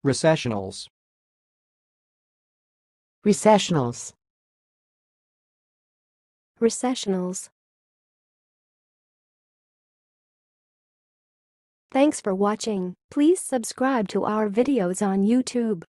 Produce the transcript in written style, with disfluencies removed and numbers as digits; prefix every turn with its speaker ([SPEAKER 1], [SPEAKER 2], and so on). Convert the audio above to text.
[SPEAKER 1] Recessionals.
[SPEAKER 2] Recessionals.
[SPEAKER 3] Recessionals. Thanks for watching. Please subscribe to our videos on YouTube.